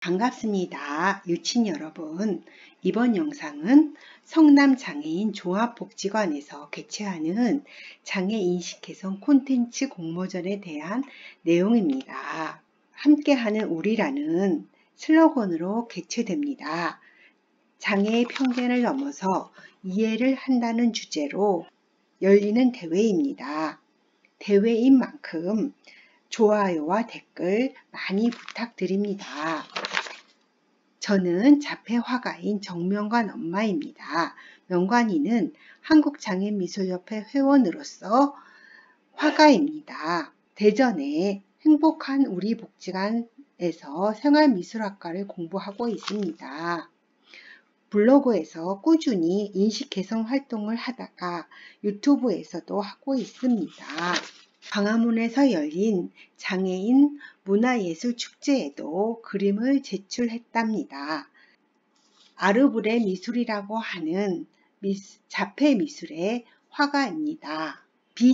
반갑습니다. 유친 여러분. 이번 영상은 성남장애인 종합복지관에서 개최하는 장애인식 개선 콘텐츠 공모전에 대한 내용입니다. 함께하는 우리라는 슬로건으로 개최됩니다. 장애의 편견을 넘어서 이해를 한다는 주제로 열리는 대회입니다. 대회인 만큼 좋아요와 댓글 많이 부탁드립니다. 저는 자폐화가인 정명관 엄마입니다. 명관이는 한국장애인미술협회 회원으로서 화가입니다. 대전의 행복한 우리 복지관에서 생활미술학과를 공부하고 있습니다. 블로그에서 꾸준히 인식 개선 활동을 하다가 유튜브에서도 하고 있습니다. 광화문에서 열린 장애인 문화예술축제에도 그림을 제출했답니다. 아르브레 미술이라고 하는 자폐미술의 화가입니다.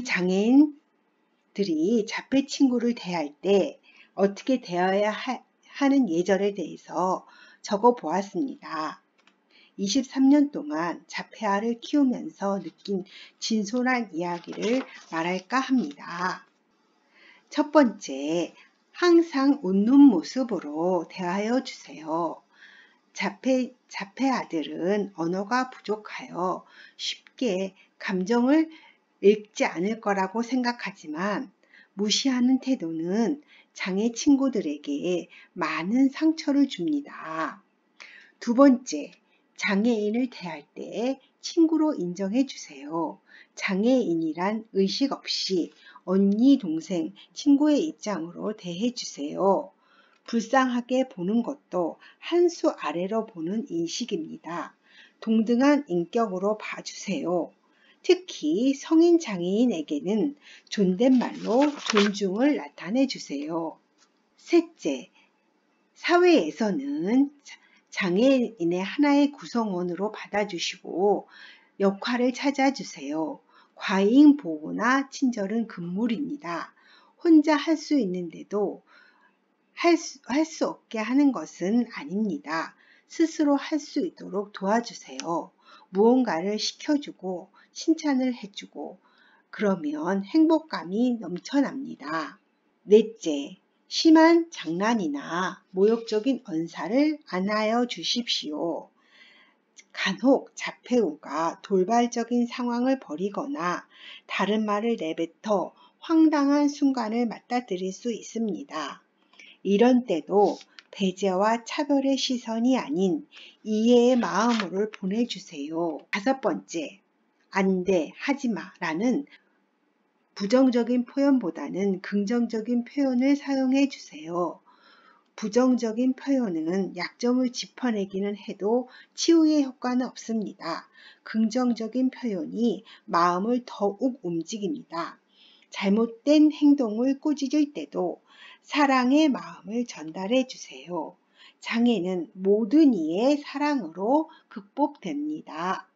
비장애인들이 자폐 친구를 대할 때 어떻게 대해야 하는 예절에 대해서 적어 보았습니다. 23년 동안 자폐아를 키우면서 느낀 진솔한 이야기를 말할까 합니다. 첫 번째, 항상 웃는 모습으로 대하여 주세요. 자폐아들은 언어가 부족하여 쉽게 감정을 읽지 않을 거라고 생각하지만 무시하는 태도는 장애 친구들에게 많은 상처를 줍니다. 두 번째, 장애인을 대할 때 친구로 인정해 주세요. 장애인이란 의식 없이 언니, 동생, 친구의 입장으로 대해 주세요. 불쌍하게 보는 것도 한 수 아래로 보는 인식입니다. 동등한 인격으로 봐주세요. 특히 성인 장애인에게는 존댓말로 존중을 나타내 주세요. 셋째, 사회에서는 장애인의 하나의 구성원으로 받아주시고 역할을 찾아주세요. 과잉 보호나 친절은 금물입니다. 혼자 할 수 있는데도 할 수 없게 하는 것은 아닙니다. 스스로 할 수 있도록 도와주세요. 무언가를 시켜주고 칭찬을 해주고 그러면 행복감이 넘쳐납니다. 넷째, 심한 장난이나 모욕적인 언사를 안 하여 주십시오. 간혹 자폐우가 돌발적인 상황을 벌이거나 다른 말을 내뱉어 황당한 순간을 맞닥뜨릴 수 있습니다. 이런 때도 배제와 차별의 시선이 아닌 이해의 마음으로 보내주세요. 다섯 번째, 안 돼, 하지마 라는 부정적인 표현보다는 긍정적인 표현을 사용해 주세요. 부정적인 표현은 약점을 짚어내기는 해도 치유의 효과는 없습니다. 긍정적인 표현이 마음을 더욱 움직입니다. 잘못된 행동을 꾸짖을 때도 사랑의 마음을 전달해 주세요. 장애는 모든 이의 사랑으로 극복됩니다.